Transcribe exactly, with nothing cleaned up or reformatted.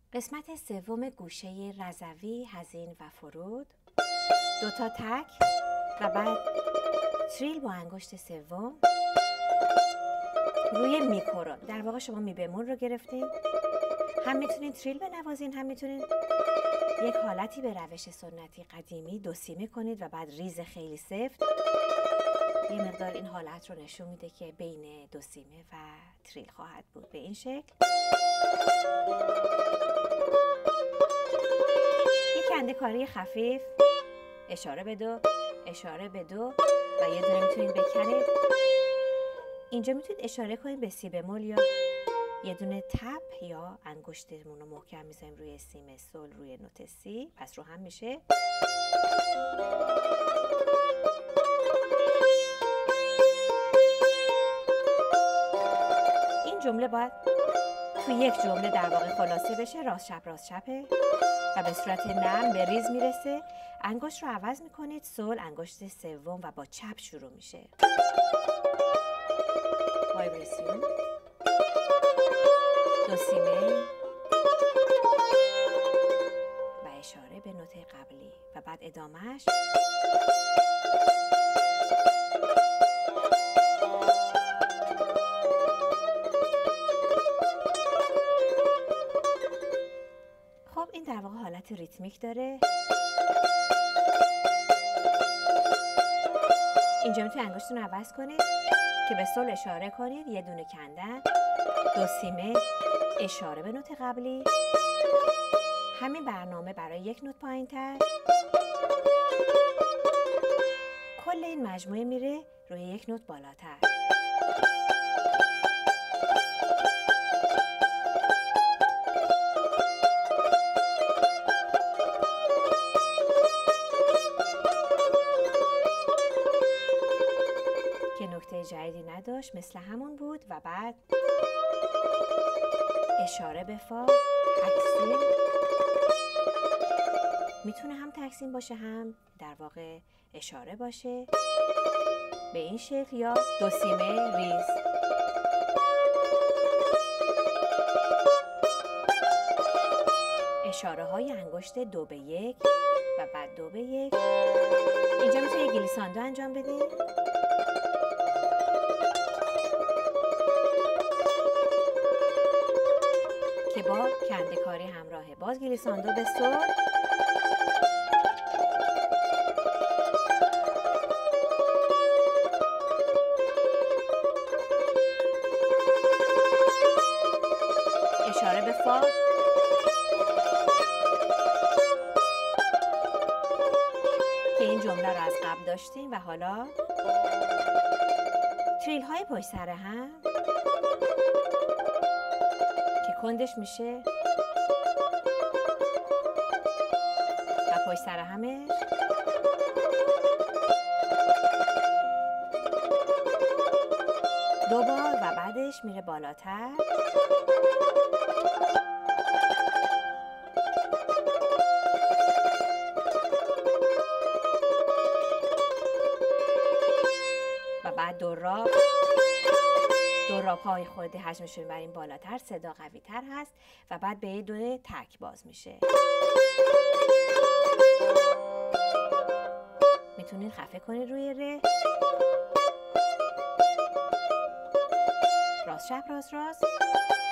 قسمت سوم گوشه رضوی، حزین و فرود. دوتا تک و بعد تریل با انگشت سوم روی می کورون. در واقع شما می بمول رو گرفتین، هم میتونین تریل بنوازین، هم میتونین یک حالتی به روش سنتی قدیمی دو سیمه کنید و بعد ریز خیلی سفت. یه مقدار این حالت رو نشون میده که بین دو سیمه و تریل خواهد بود. به این شکل یک کنده‌کاری خفیف، اشاره به دو، اشاره به دو و یه دونه میتونید بکنید. اینجا میتونید اشاره کنید به سی بمول یا یه دونه تپ یا انگشتمون رو محکم میذاریم روی سیم سول روی نوت سی، پس رو هم میشه. این جمله باید توی یک جمله در واقع خلاصه بشه. راست چپ راست چپه و به صورت نرم به ریز میرسه. انگشت رو عوض میکنید، سول انگشت سوم و با چپ شروع میشه. وایبراسیون، دو سیمه و اشاره به نوت قبلی و بعد ادامهش. خب این در واقع حالت ریتمیک داره. اینجا میتونید انگشتتون رو عوض کنید که به سول اشاره کنید، یه دونه کندن، دو سیمه، اشاره به نوت قبلی. همین برنامه برای یک نوت پایین تر. کل این مجموعه میره روی یک نوت بالاتر. که نکته جدیدی نداشت، مثل همون بود و بعد اشاره به فا، تقسیم. میتونه هم تقسیم باشه هم در واقع اشاره باشه به این شکل یا دو سیمه ریز. اشاره های انگشت دو به یک و بعد دو به یک. اینجا میتونه گلیساندو انجام بدید که با کنده‌کاری همراهه. باز گلیساندو به سول، اشاره به فا، که این جمله رو از قبل داشتیم. و حالا تریل های پشت سر هم که کندش میشه و پشت سر همش دو بار و بعدش میره بالاتر. و بعد دو راب، دو راب های خورده حجمشون بریم بالاتر، صدا قوی تر هست و بعد به یه دونه تک باز میشه. میتونید خفه کنید روی ره. راست چپ راست راست.